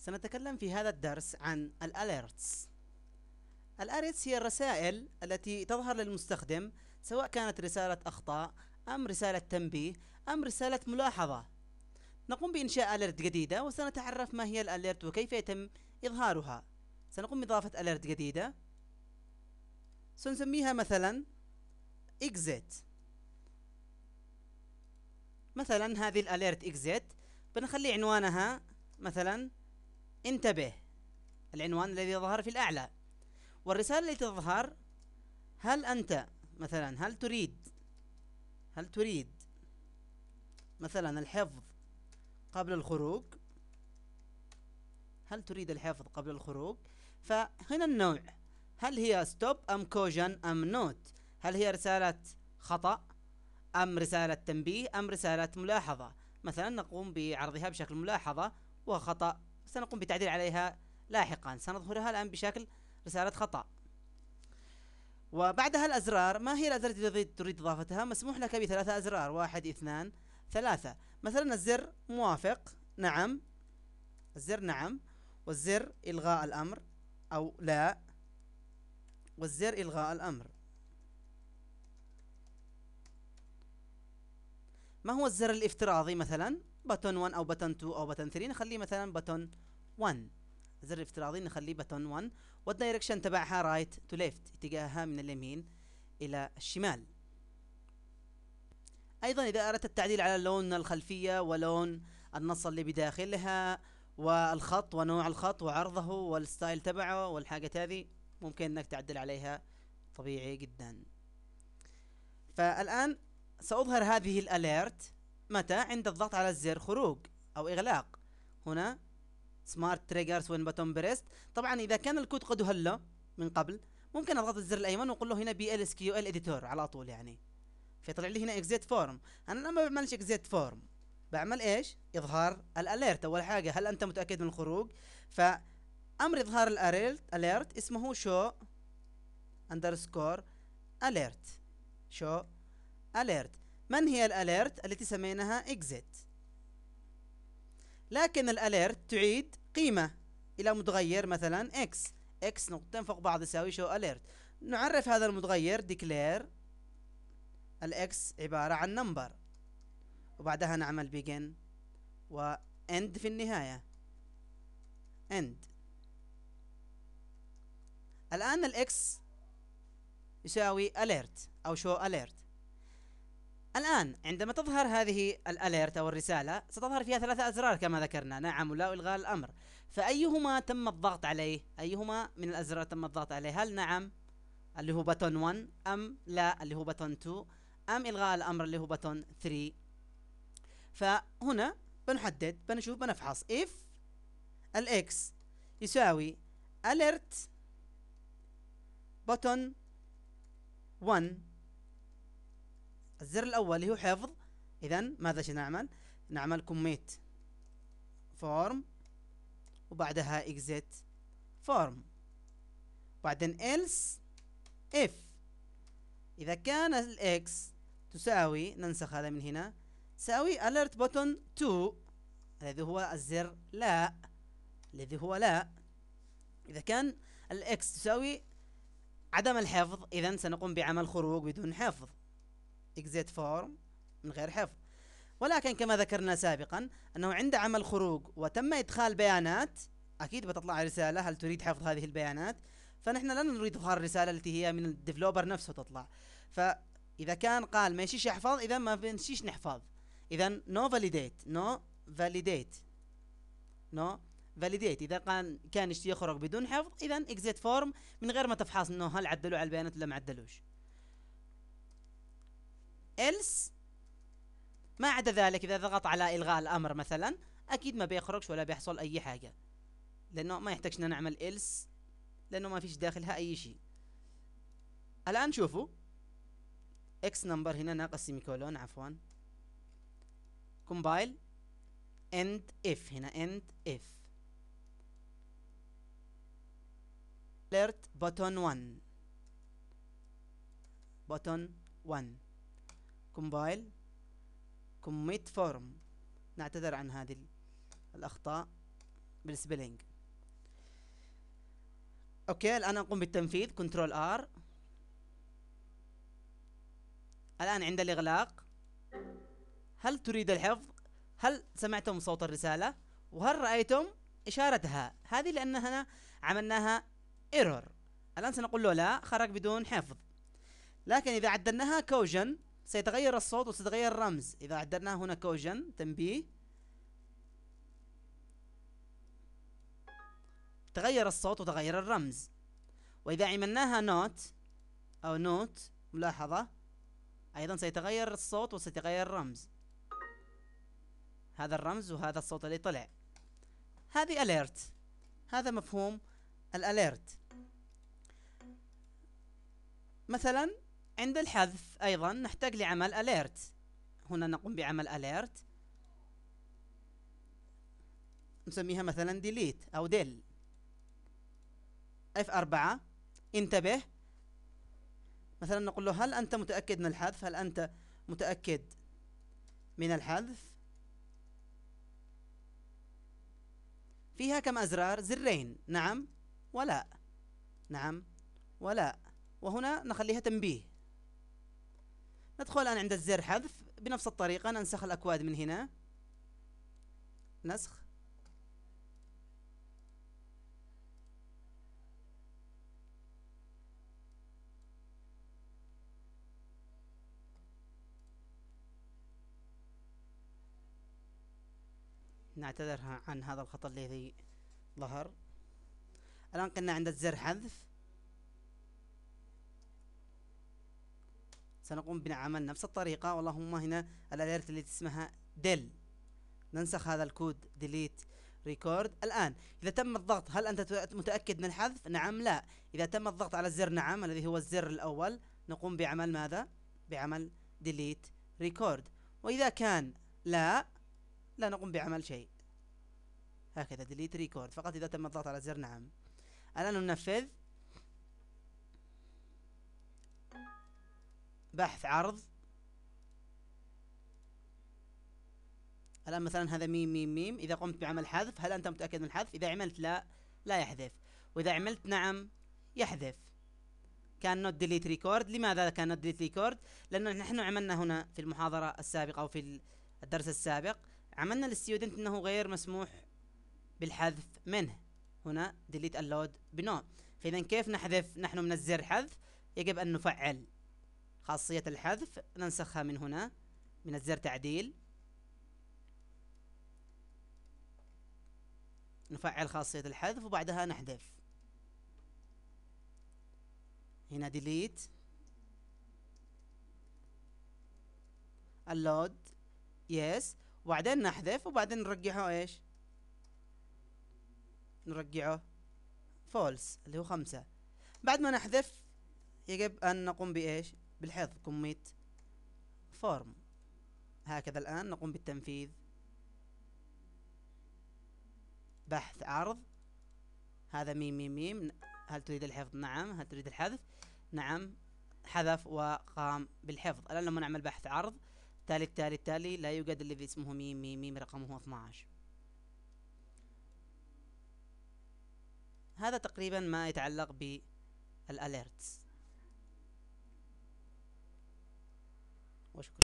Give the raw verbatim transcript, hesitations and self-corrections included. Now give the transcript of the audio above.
سنتكلم في هذا الدرس عن الأليرتس. الأليرتس هي الرسائل التي تظهر للمستخدم، سواء كانت رسالة أخطاء أم رسالة تنبيه أم رسالة ملاحظة. نقوم بإنشاء أليرت جديدة، وسنتعرف ما هي الأليرت وكيف يتم إظهارها. سنقوم بإضافة أليرت جديدة، سنسميها مثلا exit. مثلا هذه الأليرت exit بنخلي عنوانها مثلا انتبه، العنوان الذي يظهر في الأعلى. والرسالة التي تظهر: هل أنت مثلا هل تريد هل تريد مثلا الحفظ قبل الخروج هل تريد الحفظ قبل الخروج فهنا النوع: هل هي ستوب أم كوجن أم نوت؟ هل هي رسالة خطأ أم رسالة تنبيه أم رسالة ملاحظة؟ مثلا نقوم بعرضها بشكل ملاحظة وخطأ، سنقوم بتعديل عليها لاحقا. سنظهرها الآن بشكل رسالة خطأ. وبعدها الأزرار. ما هي الأزرار التي تريد إضافتها؟ مسموح لك بثلاثة أزرار: واحد، اثنان، ثلاثة. مثلا الزر موافق، نعم، الزر نعم، والزر إلغاء الأمر أو لا، والزر إلغاء الأمر. ما هو الزر الافتراضي؟ مثلا بutton واحد أو button اثنين أو button ثلاثة، نخليه مثلا button واحد. الزر الافتراضي نخليه button واحد، والدايركشن تبعها right to left، اتجاهها من اليمين إلى الشمال. أيضا إذا أردت التعديل على لون الخلفية ولون النص اللي بداخلها والخط ونوع الخط وعرضه والستايل تبعه والحاجات هذه، ممكن أنك تعدل عليها طبيعي جدا. فالآن سأظهر هذه الأليرت متى؟ عند الضغط على الزر خروج أو إغلاق. هنا سمارت تريجرز وين بتون بريست. طبعا إذا كان الكود قد هله من قبل، ممكن أضغط الزر الأيمن وأقول له هنا بي ال اس كيو ال اديتور على طول، يعني فيطلع لي هنا اكزيت فورم. انا ما بعملش اكزيت فورم، بعمل ايش؟ اظهار الاليرت. اول حاجه: هل انت متاكد من الخروج؟ فامر اظهار الاليرت اليرت اسمه شو اندرسكور اليرت. شو اليرت. من هي الاليرت التي سميناها اكزيت؟ لكن الاليرت تعيد قيمه الى متغير مثلا اكس. اكس نقطتين فوق بعض يساوي شو اليرت. نعرف هذا المتغير ديكلير الاكس عبارة عن نمبر، وبعدها نعمل begin و end في النهاية end. الآن الاكس يساوي alert أو show alert. الآن عندما تظهر هذه الاليرت أو الرسالة، ستظهر فيها ثلاثة أزرار كما ذكرنا: نعم ولا وإلغاء الأمر. فأيهما تم الضغط عليه؟ أيهما من الأزرار تم الضغط عليه؟ هل نعم اللي هو بutton واحد أم لا اللي هو button اثنين أم إلغاء الأمر اللي هو button ثلاثة؟ فهنا بنحدد، بنشوف، بنفحص if الاكس يساوي alert button واحد، الزر الأول اللي هو حفظ، إذن ماذا سنعمل؟ نعمل commit form وبعدها exit form. بعدين else if إذا كان الاكس تساوي، ننسخ هذا من هنا، تساوي alert button اثنين الذي هو الزر لا، الذي هو لا. إذا كان الإكس تساوي عدم الحفظ، إذن سنقوم بعمل خروج بدون حفظ، exit form من غير حفظ. ولكن كما ذكرنا سابقا أنه عند عمل خروج وتم إدخال بيانات، أكيد بتطلع رسالة: هل تريد حفظ هذه البيانات؟ فنحن لا نريد إظهار الرسالة التي هي من الديفلوبر نفسه تطلع. فإذا كان قال ما يشيش يحفظ، إذا ما بنشيش نحفظ. إذن no validate no validate no validate. إذا كان كان يشتي يخرج بدون حفظ، إذن exit form من غير ما تفحص إنه هل عدلوا على البيانات ولا ما عدلوش. else ما عدا ذلك، إذا ضغط على إلغاء الأمر مثلا، أكيد ما بيخرجش ولا بيحصل أي حاجة، لأنه ما يحتاجنا نعمل else، لأنه ما فيش داخلها أي شيء. الآن شوفوا x number هنا ناقص سيميكولون، عفوا compile end if، هنا end if alert button واحد button واحد compile commit form. نعتذر عن هذه الأخطاء بالسبيلينج. اوكي الان نقوم بالتنفيذ، كنترول ار. الان عند الاغلاق هل تريد الحفظ؟ هل سمعتم صوت الرسالة؟ وهل رأيتم إشارتها؟ هذه لأننا عملناها ايرور. الآن سنقول له لا، خرج بدون حفظ. لكن إذا عدلناها كوجن سيتغير الصوت وستتغير الرمز. إذا عدلناها هنا كوجن تنبيه، تغير الصوت وتغير الرمز. وإذا عملناها نوت أو نوت ملاحظة، أيضا سيتغير الصوت وسيتغير الرمز. هذا الرمز وهذا الصوت اللي طلع. هذه اليرت، هذا مفهوم الاليرت. مثلا عند الحذف ايضا نحتاج لعمل اليرت. هنا نقوم بعمل اليرت نسميها مثلا ديليت او ديل. اف أربعة انتبه. مثلا نقول له هل انت متأكد من الحذف؟ هل انت متأكد من الحذف؟ فيها كم أزرار؟ زرين، نعم ولا، نعم ولا. وهنا نخليها تنبيه. ندخل الآن عند الزر حذف بنفس الطريقة، ننسخ الأكواد من هنا، نسخ. نعتذر عن هذا الخطأ الذي ظهر. الآن قلنا عند الزر حذف، سنقوم بنعمل نفس الطريقة، واللهم هنا الاليرت اللي اسمها ديل. ننسخ هذا الكود ديليت ريكورد. الآن إذا تم الضغط هل أنت متأكد من الحذف؟ نعم لا. إذا تم الضغط على الزر نعم الذي هو الزر الأول، نقوم بعمل ماذا؟ بعمل ديليت ريكورد. وإذا كان لا، لا نقوم بعمل شيء. هكذا ديليت ريكورد فقط إذا تم الضغط على الزر نعم. الآن ننفذ. بحث عرض. الآن مثلا هذا ميم ميم ميم. إذا قمت بعمل حذف هل أنت متأكد من الحذف؟ إذا عملت لا، لا يحذف. وإذا عملت نعم يحذف. كان نوت ديليت ريكورد. لماذا كان نوت ديليت ريكورد؟ لأنه نحن عملنا هنا في المحاضرة السابقة أو في الدرس السابق عملنا للستودنت أنه غير مسموح بالحذف منه. هنا ديليت اللود بنو. فإذا كيف نحذف نحن من الزر حذف؟ يجب أن نفعل خاصية الحذف، ننسخها من هنا من الزر تعديل، نفعل خاصية الحذف وبعدها نحذف. هنا ديليت اللود يس، وبعدين نحذف وبعدين نرجعه ايش؟ نرجعه فولس اللي هو خمسة. بعد ما نحذف يجب أن نقوم بإيش؟ بالحفظ كوميت فورم. هكذا الآن نقوم بالتنفيذ. بحث عرض. هذا ميم ميم ميم. هل تريد الحفظ؟ نعم. هل تريد الحذف؟ نعم. حذف وقام بالحفظ. الآن لما نعمل بحث عرض تالي التالي التالي لا يوجد الذي اسمه ميم ميم ميم رقمه اثناشر. هذا تقريبا ما يتعلق بالاليرتس. وشكرا.